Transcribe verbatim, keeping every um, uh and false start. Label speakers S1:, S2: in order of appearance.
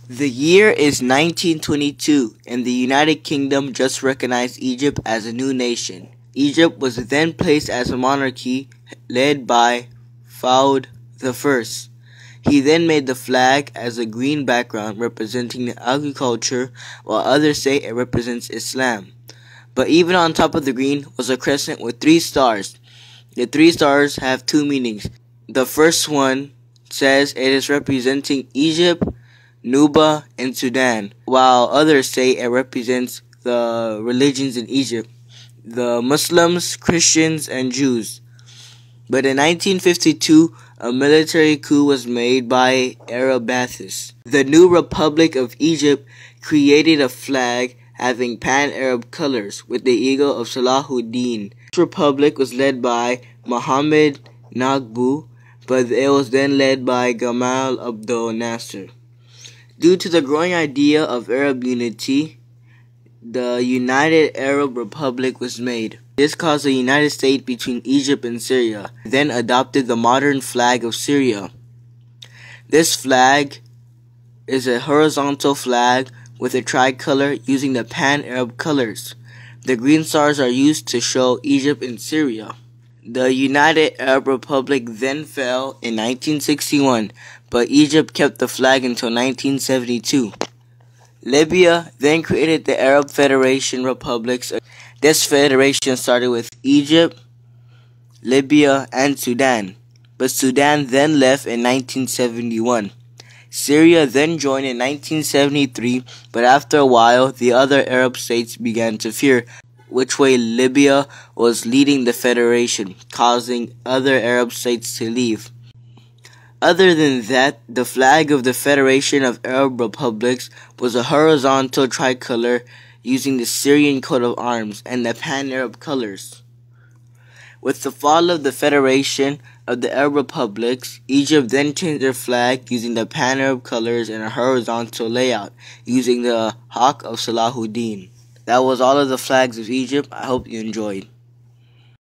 S1: The year is nineteen twenty-two, and the United Kingdom just recognized Egypt as a new nation. Egypt was then placed as a monarchy led by Fahd the First. He then made the flag as a green background representing agriculture, while others say it represents Islam. But even on top of the green was a crescent with three stars. The three stars have two meanings. The first one says it is representing Egypt, Nuba, and Sudan, while others say it represents the religions in Egypt, the Muslims, Christians, and Jews. But in nineteen fifty-two, a military coup was made by Arab Ba'athis. The new Republic of Egypt created a flag having pan-Arab colors with the eagle of Salahuddin. This republic was led by Mohammed Nagbu, but it was then led by Gamal Abdel Nasser. Due to the growing idea of Arab unity, the United Arab Republic was made. This caused a united state between Egypt and Syria, then adopted the modern flag of Syria. This flag is a horizontal flag with a tricolor using the pan-Arab colors. The green stars are used to show Egypt and Syria. The United Arab Republic then fell in nineteen sixty-one, but Egypt kept the flag until nineteen seventy-two. Libya then created the Arab Federation Republics. This federation started with Egypt, Libya, and Sudan, but Sudan then left in nineteen seventy-one. Syria then joined in nineteen seventy-three, but after a while, the other Arab states began to fear which way Libya was leading the federation, causing other Arab states to leave. Other than that, the flag of the Federation of Arab Republics was a horizontal tricolor using the Syrian coat of arms and the pan-Arab colors. With the fall of the Federation of the Arab Republics, Egypt then changed their flag using the pan-Arab colors and a horizontal layout using the Hawk of Salahuddin. That was all of the flags of Egypt. I hope you enjoyed.